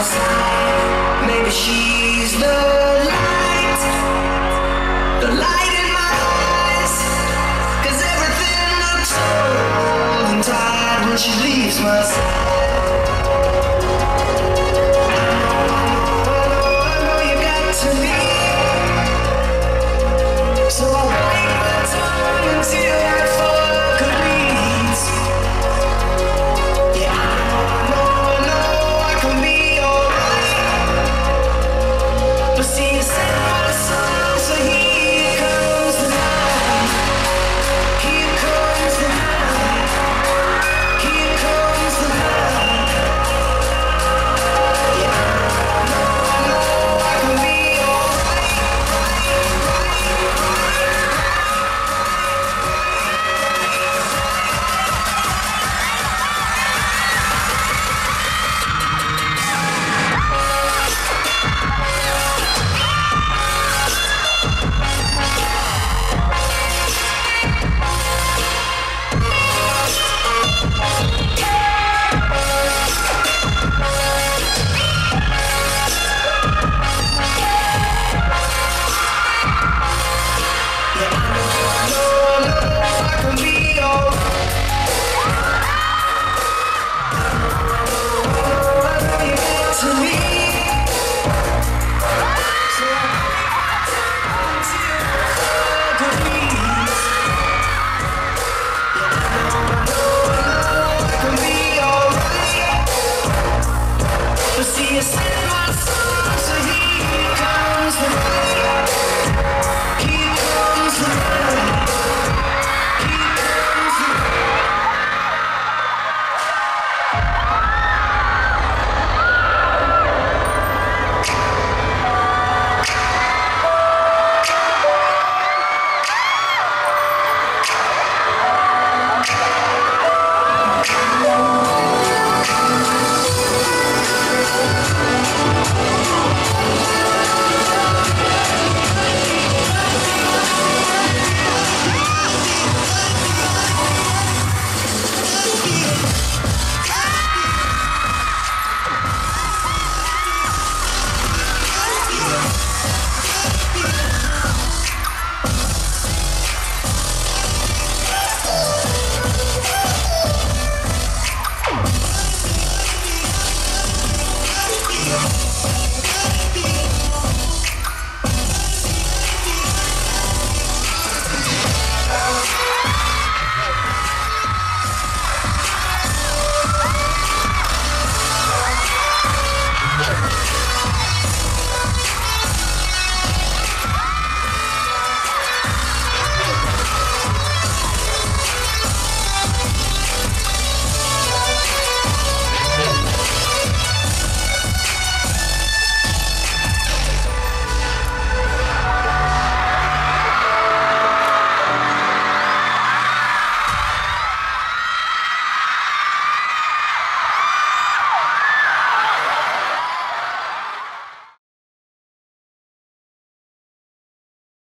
side. Maybe she's the light in my eyes. 'Cause everything looks old and tired when she leaves my side. I know you got to me. So I bite my tongue until I fuck her knees. Yeah, I know I can be alright. But see, you sent my song, so here comes the night. Here comes the night. Here comes the night. Yeah, I know I can be alright.